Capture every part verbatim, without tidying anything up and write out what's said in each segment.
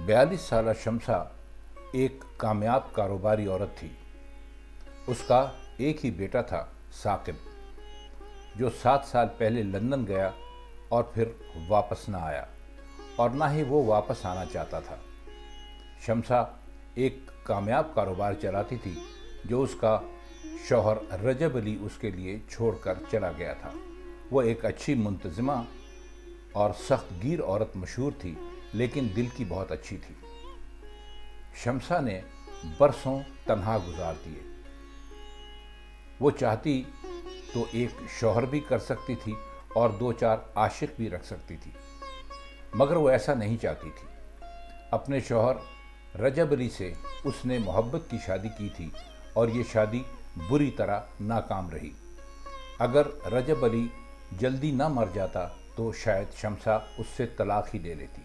بیالیس سالہ شمسا ایک کامیاب کاروباری عورت تھی۔ اس کا ایک ہی بیٹا تھا ثاقب، جو سات سال پہلے لندن گیا اور پھر واپس نہ آیا، اور نہ ہی وہ واپس آنا چاہتا تھا۔ شمسا ایک کامیاب کاروبار چلاتی تھی جو اس کا شوہر رجب علی اس کے لیے چھوڑ کر چلا گیا تھا۔ وہ ایک اچھی منتظمہ اور سخت گیر عورت مشہور تھی، لیکن دل کی بہت اچھی تھی۔ شمسا نے برسوں تنہا گزار دیے۔ وہ چاہتی تو ایک شوہر بھی کر سکتی تھی اور دو چار عاشق بھی رکھ سکتی تھی، مگر وہ ایسا نہیں چاہتی تھی۔ اپنے شوہر رجب علی سے اس نے محبت کی شادی کی تھی، اور یہ شادی بری طرح ناکام رہی۔ اگر رجب علی جلدی نہ مر جاتا تو شاید شمسا اس سے طلاق ہی لے لیتی۔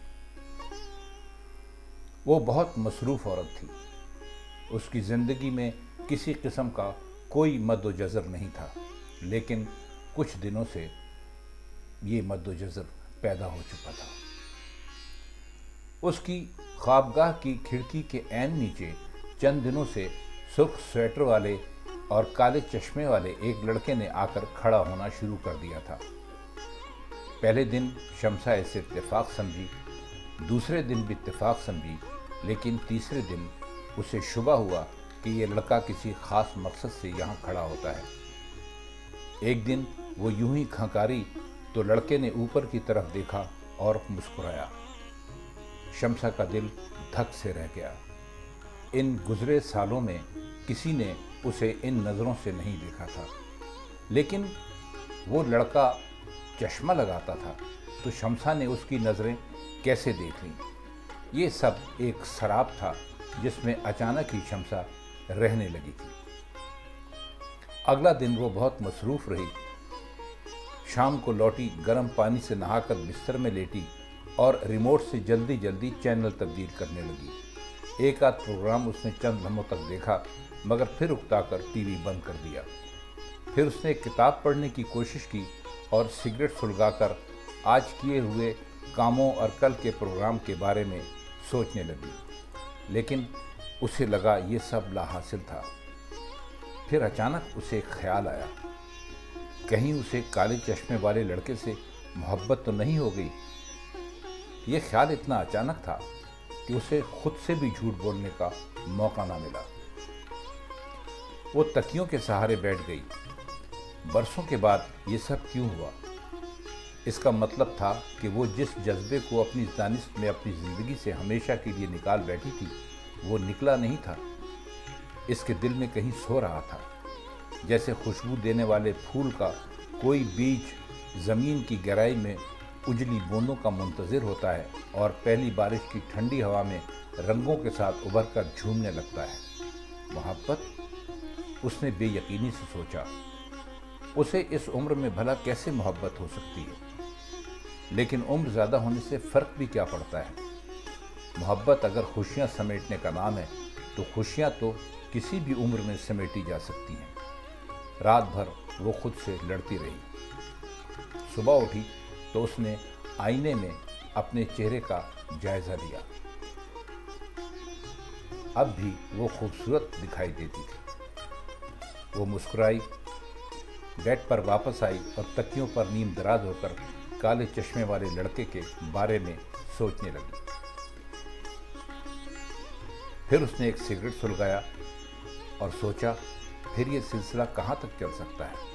وہ بہت مصروف عورت تھی۔ اس کی زندگی میں کسی قسم کا کوئی مد و جزر نہیں تھا، لیکن کچھ دنوں سے یہ مد و جزر پیدا ہو چکا تھا۔ اس کی خوابگاہ کی کھڑکی کے عین نیچے چند دنوں سے سرخ سویٹر والے اور کالے چشمے والے ایک لڑکے نے آ کر کھڑا ہونا شروع کر دیا تھا۔ پہلے دن شمسا اسے اتفاق سمجھی، دوسرے دن بھی اتفاق سمجھی، لیکن تیسرے دن اسے شبہ ہوا کہ یہ لڑکا کسی خاص مقصد سے یہاں کھڑا ہوتا ہے۔ ایک دن وہ یوں ہی کھنکاری تو لڑکے نے اوپر کی طرف دیکھا اور مسکرایا۔ شمسا کا دل دھک سے رہ گیا۔ ان گزرے سالوں میں کسی نے اسے ان نظروں سے نہیں دیکھا تھا، لیکن وہ لڑکا چشمہ لگاتا تھا تو شمسا نے اس کی نظریں کیسے دیکھ لیں۔ یہ سب ایک سراب تھا جس میں اچانک ہی شمسا رہنے لگی تھی۔ اگلا دن وہ بہت مصروف رہی۔ شام کو لوٹی، گرم پانی سے نہا کر بستر میں لیٹی اور ریموٹ سے جلدی جلدی چینل تبدیل کرنے لگی۔ ایک آدھ پروگرام اس نے چند لمحوں تک دیکھا، مگر پھر اکتا کر ٹی وی بند کر دیا۔ پھر اس نے ایک کتاب پڑھنے کی کوشش کی اور سگریٹ سلگا کر آج کیے ہوئے کاموں اور کل کے پروگرام کے بارے میں سوچنے لگی، لیکن اسے لگا یہ سب لا حاصل تھا۔ پھر اچانک اسے ایک خیال آیا، کہیں اسے کالے چشمے والے لڑکے سے محبت تو نہیں ہو گئی۔ یہ خیال اتنا اچانک تھا کہ اسے خود سے بھی جھوٹ بولنے کا موقع نہ ملا۔ وہ تکیوں کے سہارے بیٹھ گئی۔ برسوں کے بعد یہ سب کیوں ہوا؟ اس کا مطلب تھا کہ وہ جس جذبے کو اپنی دانست میں اپنی زندگی سے ہمیشہ کے لیے نکال بیٹھی تھی، وہ نکلا نہیں تھا۔ اس کے دل میں کہیں سو رہا تھا، جیسے خوشبو دینے والے پھول کا کوئی بیج زمین کی گہرائی میں اجلی بوندوں کا منتظر ہوتا ہے اور پہلی بارش کی ٹھنڈی ہوا میں رنگوں کے ساتھ ابھر کر جھومنے لگتا ہے۔ محبت؟ اس نے بے یقینی سے سوچا، اسے اس عمر میں بھلا کیسے محبت ہو سکتی ہے؟ لیکن عمر زیادہ ہونے سے فرق بھی کیا پڑتا ہے؟ محبت اگر خوشیاں سمیٹنے کا نام ہے تو خوشیاں تو کسی بھی عمر میں سمیٹی جا سکتی ہیں۔ رات بھر وہ خود سے لڑتی رہی۔ صبح اٹھی تو اس نے آئینے میں اپنے چہرے کا جائزہ لیا۔ اب بھی وہ خوبصورت دکھائی دیتی تھی۔ وہ مسکرائی، بیڈ پر واپس آئی اور تکیوں پر نیم دراز ہو کر کالے چشمے والے لڑکے کے بارے میں سوچنے لگی۔ پھر اس نے ایک سگریٹ سلگایا اور سوچا، پھر یہ سلسلہ کہاں تک چل سکتا ہے؟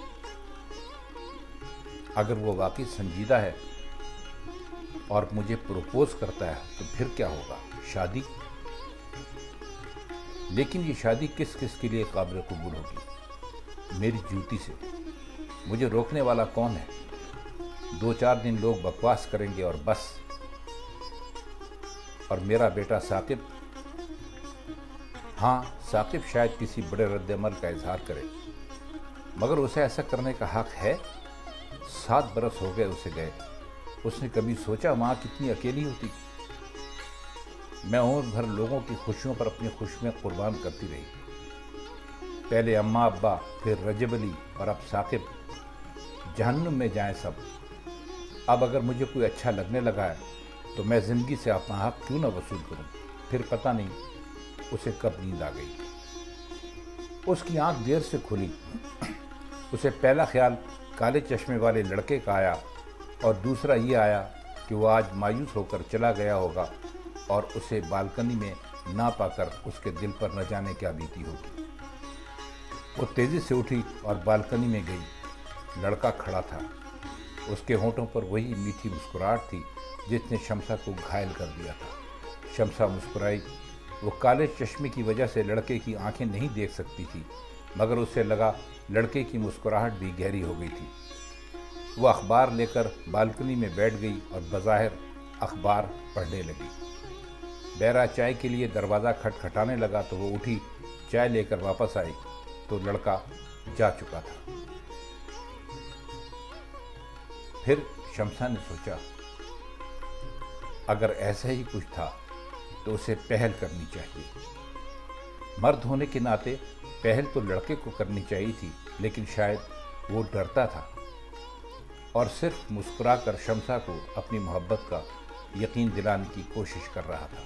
اگر وہ واقعی سنجیدہ ہے اور مجھے پروپوز کرتا ہے تو پھر کیا ہوگا؟ شادی؟ لیکن یہ شادی کس کس کے لیے قابل قبول ہوگی؟ میری جوتی سے۔ مجھے روکنے والا کون ہے؟ دو چار دن لوگ بکواس کریں گے اور بس۔ اور میرا بیٹا ثاقب؟ ہاں، ثاقب شاید کسی بڑے رد عمل کا اظہار کرے، مگر اسے ایسا کرنے کا حق ہے؟ سات برس ہو گئے اسے گئے۔ اس نے کبھی سوچا ماں کتنی اکیلی ہوتی؟ میں عمر بھر لوگوں کی خوشیوں پر اپنی خوشیاں قربان کرتی رہی۔ پہلے اماں ابا، پھر رجب علی اور اب ثاقب۔ جہنم میں جائیں سب۔ اب اگر مجھے کوئی اچھا لگنے لگا ہے تو میں زندگی سے اپنا حق کیوں نہ وصول کروں۔ پھر پتہ نہیں اسے کب نیند آ گئی۔ اس کی آنکھ دیر سے کھلی۔ اسے پہلا خیال کالے چشمے والے لڑکے کا آیا اور دوسرا یہ آیا کہ وہ آج مایوس ہو کر چلا گیا ہوگا اور اسے بالکنی میں نہ پا کر اس کے دل پر نہ جانے کیا بیتی ہوگی۔ وہ تیزی سے اٹھی اور بالکنی میں گئی۔ لڑکا کھڑا تھا۔ اس کے ہونٹوں پر وہی میٹھی مسکراہٹ تھی جس نے شمسا کو گھائل کر دیا تھا۔ شمسا مسکرائی۔ وہ کالے چشمے کی وجہ سے لڑکے کی آنکھیں نہیں دیکھ سکتی تھی، مگر اسے لگا لڑکے کی مسکراہٹ بھی گہری ہو گئی تھی۔ وہ اخبار لے کر بالکنی میں بیٹھ گئی اور بظاہر اخبار پڑھنے لگی۔ بیرا چائے کے لیے دروازہ کھٹکھٹانے لگا تو وہ اٹھی، چائے لے کر واپس آئی تو لڑکا جا چکا تھا۔ پھر شمسا نے سوچا اگر ایسا ہی کچھ تھا تو اسے پہل کرنی چاہیے۔ مرد ہونے کے ناطے پہل تو لڑکے کو کرنی چاہیے تھی، لیکن شاید وہ ڈرتا تھا اور صرف مسکرا کر شمسا کو اپنی محبت کا یقین دلانے کی کوشش کر رہا تھا۔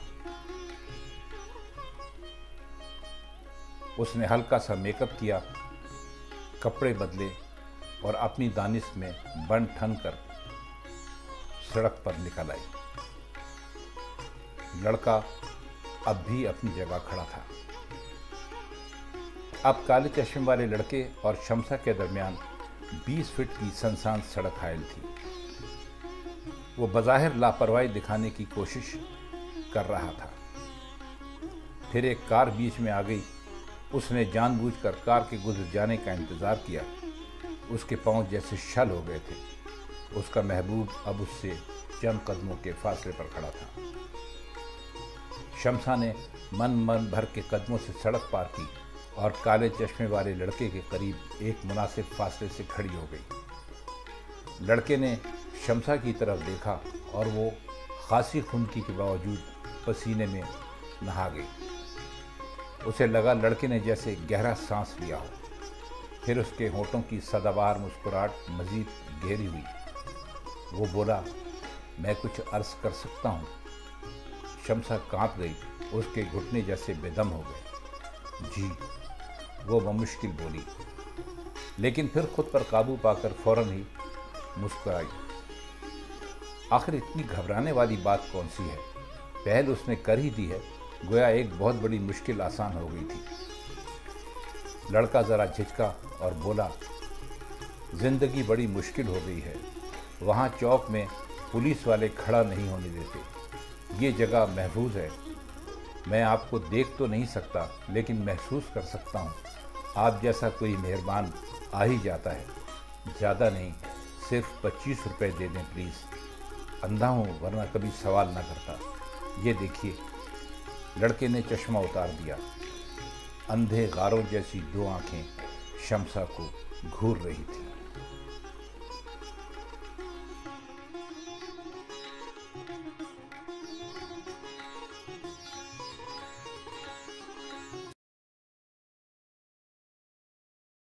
اس نے ہلکا سا میک اپ کیا، کپڑے بدلے اور اپنی دانش میں بن ٹھن کر سڑک پر نکل آئی۔ لڑکا اب بھی اپنی جگہ کھڑا تھا۔ اب کالے چشمے والے لڑکے اور شمسا کے درمیان بیس فٹ کی سنسان سڑک حائل تھی۔ وہ بظاہر لاپرواہی دکھانے کی کوشش کر رہا تھا۔ پھر ایک کار بیچ میں آ گئی۔ اس نے جان بوجھ کر کار کے گزر جانے کا انتظار کیا۔ اس کے پاؤں جیسے شل ہو گئے تھے۔ اس کا محبوب اب اس سے چند قدموں کے فاصلے پر کھڑا تھا۔ شمسا نے من من بھر کے قدموں سے سڑک پار کی اور کالے چشمے والے لڑکے کے قریب ایک مناسب فاصلے سے کھڑی ہو گئی۔ لڑکے نے شمسا کی طرف دیکھا اور وہ خاصی خنکی کے باوجود پسینے میں نہا گئی۔ اسے لگا لڑکے نے جیسے گہرا سانس لیا ہو۔ پھر اس کے ہونٹوں کی سداوار مسکراہٹ مزید گہری ہوئی۔ وہ بولا، میں کچھ عرض کر سکتا ہوں؟ شمسا کانپ گئی۔ اس کے گھٹنے جیسے بے دم ہو گئے۔ جی، وہ بمشکل بولی، لیکن پھر خود پر قابو پا کر فوراً ہی مسکرائی۔ آخر اتنی گھبرانے والی بات کون سی ہے؟ پہل اس نے کر ہی دی ہے، گویا ایک بہت بڑی مشکل آسان ہو گئی تھی۔ لڑکا ذرا جھجکا اور بولا، زندگی بڑی مشکل ہو گئی ہے۔ وہاں چوک میں پولیس والے کھڑا نہیں ہونے دیتے۔ یہ جگہ محفوظ ہے۔ میں آپ کو دیکھ تو نہیں سکتا، لیکن محسوس کر سکتا ہوں۔ آپ جیسا کوئی مہربان آ ہی جاتا ہے۔ زیادہ نہیں، صرف پچیس روپے دے دیں پلیز۔ اندھا ہوں ورنہ کبھی سوال نہ کرتا۔ یہ دیکھیے۔ لڑکے نے چشمہ اتار دیا۔ اندھے غاروں جیسی دو آنکھیں شمسا کو گھور رہی تھیں۔